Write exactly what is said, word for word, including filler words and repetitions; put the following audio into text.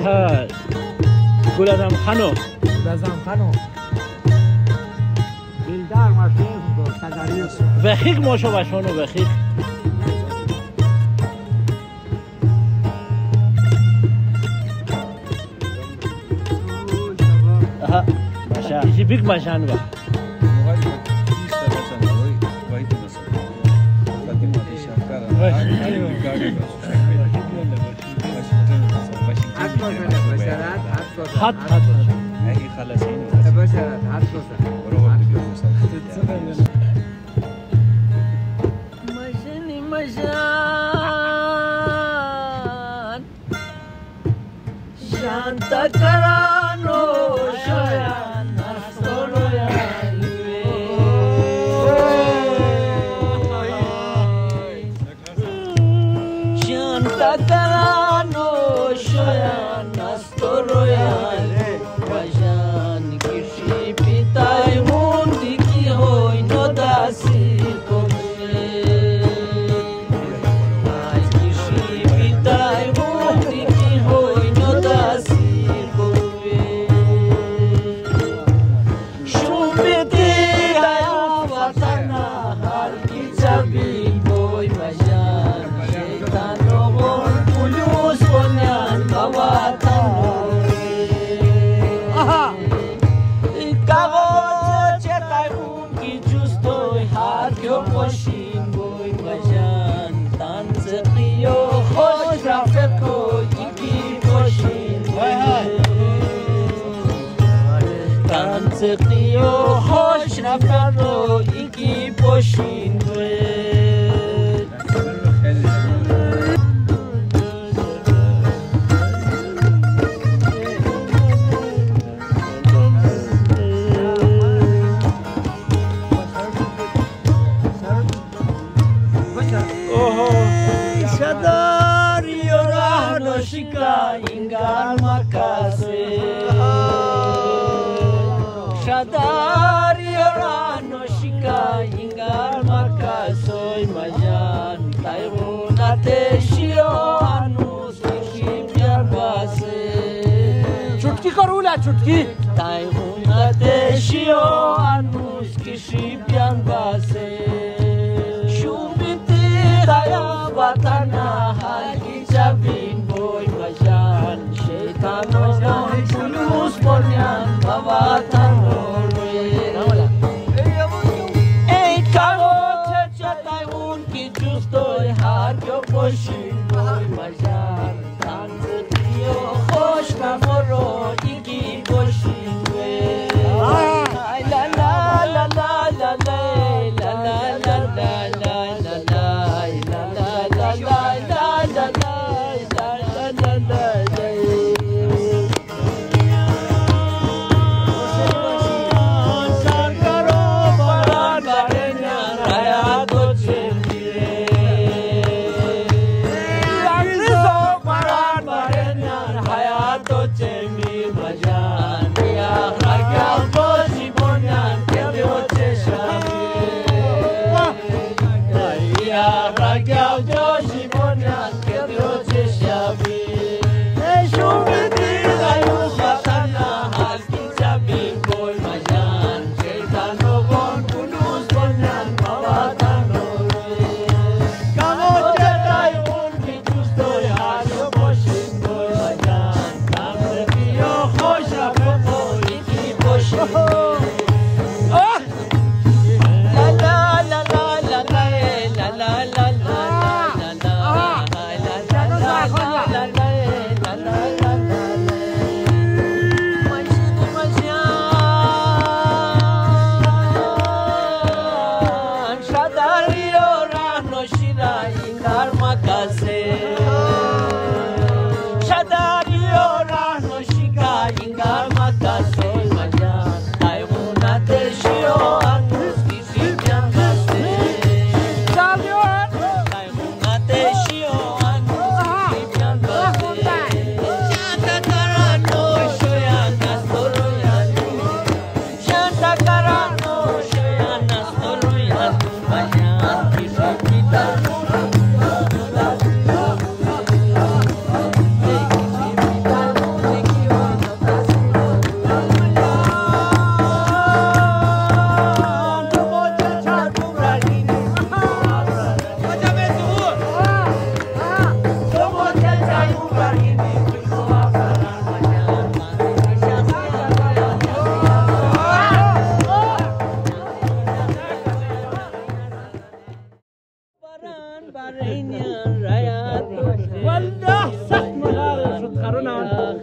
ها گل ازم خانو گل ازم خانو بیلدار ماشین دو تدریس وخیق ماشو باشونو وخیق ها ماشا چی بیگ ماشان با حد حد هي خلاصين بشرت حد ماشني ماشان شانتا کرانو شایان نستورو شانتا کرانو شایان نستورو سقیو خوش رفتن رو یکی پشین شداری و رهنو شکا اینگار مکاسه Shadari orano shika ingar makasoy majan taibuna te shio anus kishimyar base چوتکی کرولا چوتکی taibuna te shio anus kishimyar base shumiti raya batana hagi chabin boy majan shaitan ojan kulus ponyan bavatan Poshin boy majan tanzio khosh na moro iki poshin we la la la la la la la la la la la la la la la la la la برینیان رایت والله سخت مدار شد خرونان